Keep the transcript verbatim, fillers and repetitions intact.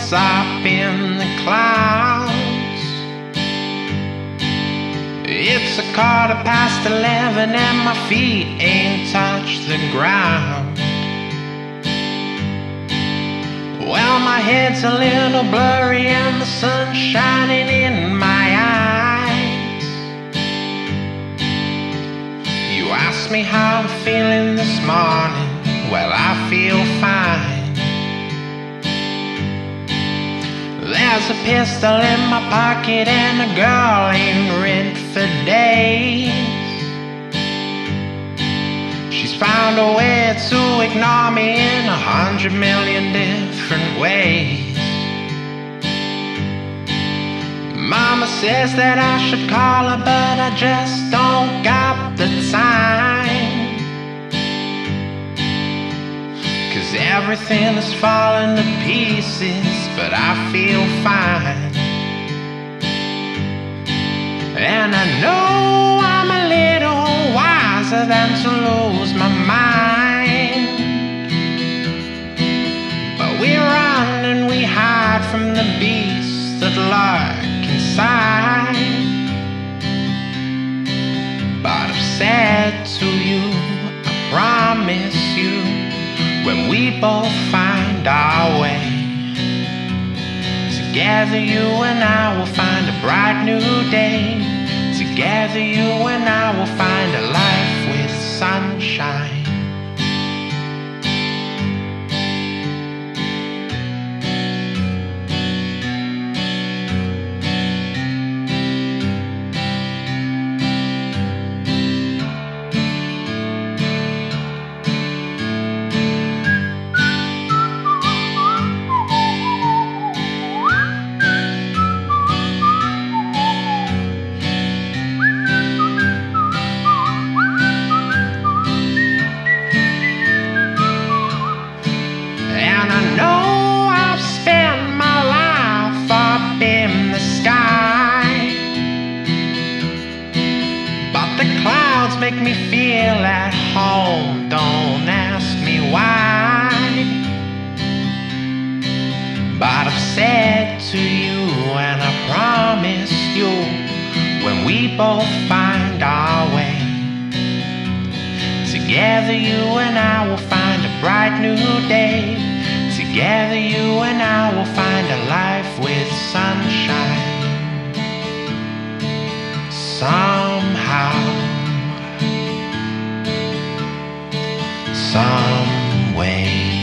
It's up in the clouds. It's a quarter past eleven and my feet ain't touched the ground. Well, my head's a little blurry and the sun's shining in my eyes. You asked me how I'm feeling this morning. Well, I feel fine. There's a pistol in my pocket and a girl ain't rent for days. She's found a way to ignore me in a hundred million different ways. Mama says that I should call her, but I just don't got the time. 'Cause everything is falling to pieces, but I feel fine. And I know I'm a little wiser than to lose my mind. But we run and we hide from the beasts that lurk inside. But I've said to you, I promise you, when we both find our way, together you and I will find a bright new day. Together you and I will find a life with sunshine. And I know I've spent my life up in the sky, but the clouds make me feel at home. Don't ask me why. But I've said to you and I promise you, when we both find our way, together you and I will find a bright new day. Together you and I will find a life with sunshine. Somehow, some way.